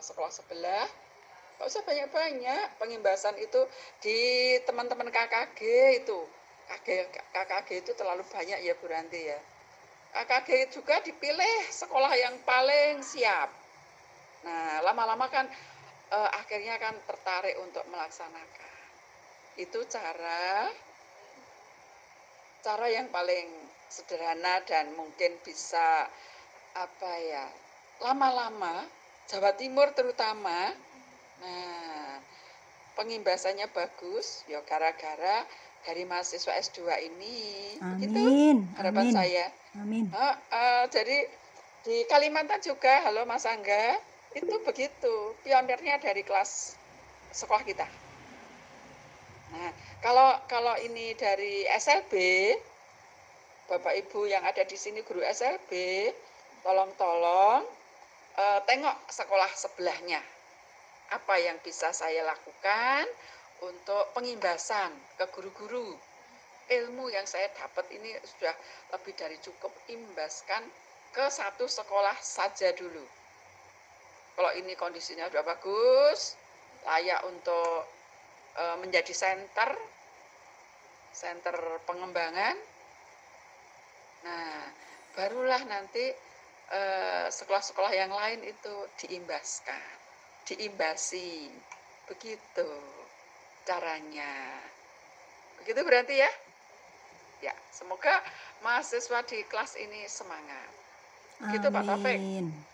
sekolah sebelah. Nggak usah banyak-banyak, pengimbasan itu di teman-teman KKG itu. KKG itu terlalu banyak ya Bu Ranti ya. KKG juga dipilih sekolah yang paling siap. Nah, lama-lama kan akhirnya kan tertarik untuk melaksanakan. Itu cara yang paling sederhana dan mungkin bisa apa ya, lama-lama Jawa Timur terutama. Nah, pengimbasannya bagus ya gara-gara dari mahasiswa S2 ini. Begitu Amin, harapan amin, saya. amin. Jadi di Kalimantan juga, halo Mas Angga, itu begitu. Pionirnya dari kelas sekolah kita. Nah, kalau ini dari SLB, Bapak Ibu yang ada di sini guru SLB, tolong tengok sekolah sebelahnya. Apa yang bisa saya lakukan untuk pengimbasan ke guru-guru. Ilmu yang saya dapat ini sudah lebih dari cukup, imbaskan ke satu sekolah saja dulu. Kalau ini kondisinya sudah bagus, layak untuk menjadi center pengembangan. Nah, barulah nanti sekolah-sekolah yang lain itu diimbaskan, diimbasi. Begitu caranya. Begitu berarti ya? Ya, semoga mahasiswa di kelas ini semangat. Begitu Pak Taufik. Amin.